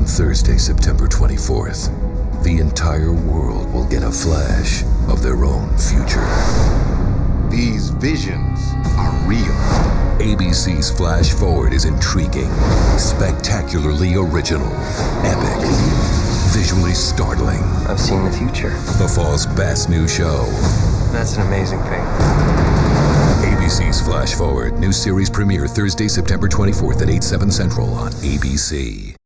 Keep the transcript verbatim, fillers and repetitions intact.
On Thursday, September twenty-fourth, the entire world will get a flash of their own future. These visions are real. A B C's Flashforward is intriguing, spectacularly original, epic, visually startling. I've seen the future. The fall's best new show. That's an amazing thing. A B C's Flashforward, new series premiere Thursday, September twenty-fourth at eight, seven Central on A B C.